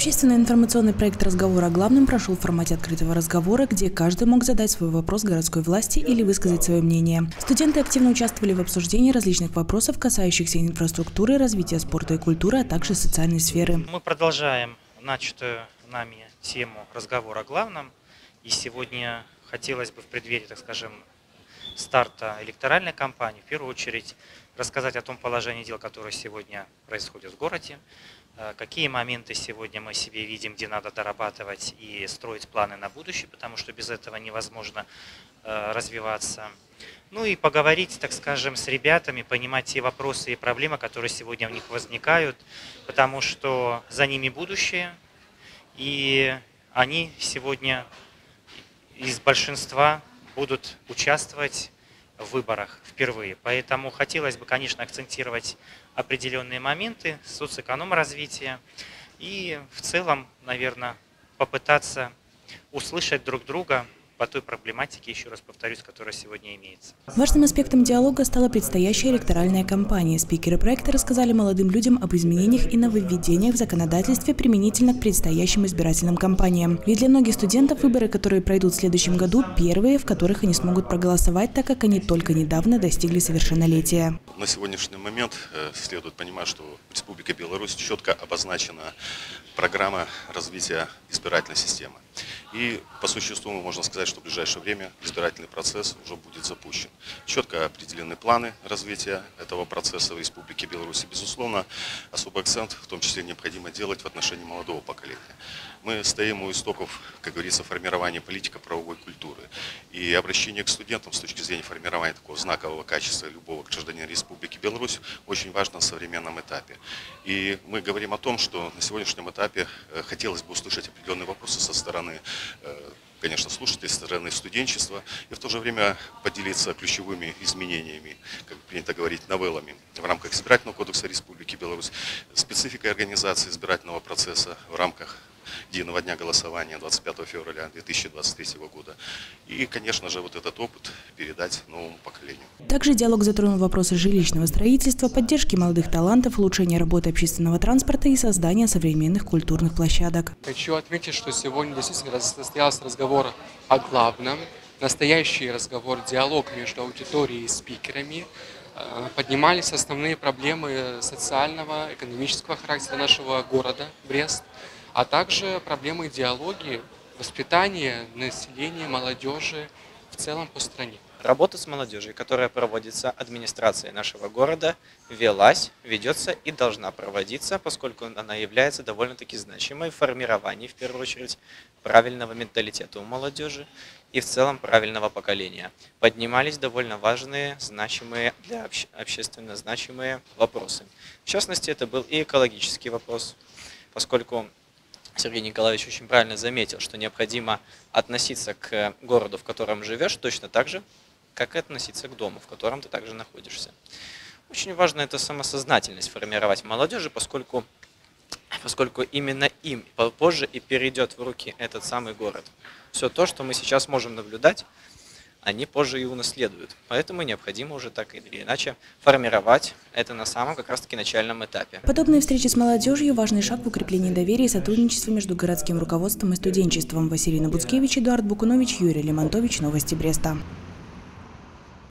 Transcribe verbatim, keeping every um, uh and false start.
Общественный информационный проект «Разговор о главном» прошел в формате открытого разговора, где каждый мог задать свой вопрос городской власти или высказать свое мнение. Студенты активно участвовали в обсуждении различных вопросов, касающихся инфраструктуры, развития спорта и культуры, а также социальной сферы. Мы продолжаем начатую нами тему «Разговор о главном». И сегодня хотелось бы в преддверии, так скажем, старта электоральной кампании, в первую очередь рассказать о том положении дел, которое сегодня происходит в городе, какие моменты сегодня мы себе видим, где надо дорабатывать и строить планы на будущее, потому что без этого невозможно развиваться. Ну и поговорить, так скажем, с ребятами, понимать те вопросы и проблемы, которые сегодня у них возникают, потому что за ними будущее, и они сегодня из большинства будут участвовать в выборах впервые. Поэтому хотелось бы, конечно, акцентировать определенные моменты соцэконом-развития и в целом, наверное, попытаться услышать друг друга по той проблематике, еще раз повторюсь, которая сегодня имеется. Важным аспектом диалога стала предстоящая электоральная кампания. Спикеры проекта рассказали молодым людям об изменениях и нововведениях в законодательстве применительно к предстоящим избирательным кампаниям. Ведь для многих студентов выборы, которые пройдут в следующем году, первые, в которых они смогут проголосовать, так как они только недавно достигли совершеннолетия. На сегодняшний момент следует понимать, что в Республике Беларусь четко обозначена программа развития избирательной системы. И по существу можно сказать, что в ближайшее время избирательный процесс уже будет запущен. Четко определены планы развития этого процесса в Республике Беларусь. И, безусловно, особый акцент в том числе необходимо делать в отношении молодого поколения. Мы стоим у истоков, как говорится, формирования политико-правовой культуры. И обращение к студентам с точки зрения формирования такого знакового качества любого гражданина Республики Беларусь очень важно на современном этапе. И мы говорим о том, что на сегодняшнем этапе хотелось бы услышать определенные вопросы со стороны, конечно, слушателей, со стороны студенчества, и в то же время поделиться ключевыми изменениями, как принято говорить, новеллами в рамках Избирательного кодекса Республики Беларусь, спецификой организации избирательного процесса в рамках единого дня голосования двадцать пятого февраля две тысячи двадцать третьего года. И, конечно же, вот этот опыт передать новому поколению. Также диалог затронул вопросы жилищного строительства, поддержки молодых талантов, улучшения работы общественного транспорта и создания современных культурных площадок. Хочу отметить, что сегодня действительно состоялся разговор о главном. Настоящий разговор, диалог между аудиторией и спикерами. Поднимались основные проблемы социального, экономического характера нашего города Брест, а также проблемы идеологии, воспитания населения, молодежи в целом по стране. Работа с молодежью, которая проводится администрацией нашего города, велась, ведется и должна проводиться, поскольку она является довольно-таки значимой в формировании, в первую очередь, правильного менталитета у молодежи и в целом правильного поколения. Поднимались довольно важные, значимые, для обще, общественно значимые вопросы. В частности, это был и экологический вопрос, поскольку Сергей Николаевич очень правильно заметил, что необходимо относиться к городу, в котором живешь, точно так же, как и относиться к дому, в котором ты также находишься. Очень важно это самосознательность формировать в молодежи, поскольку, поскольку именно им позже и перейдет в руки этот самый город. Все то, что мы сейчас можем наблюдать, они позже и унаследуют. Поэтому необходимо уже так или иначе формировать это на самом как раз таки начальном этапе. Подобные встречи с молодежью – важный шаг в укреплении доверия и сотрудничества между городским руководством и студенчеством. Василий Набуцкевич, Эдуард Букунович, Юрий Лемонтович. Новости Бреста.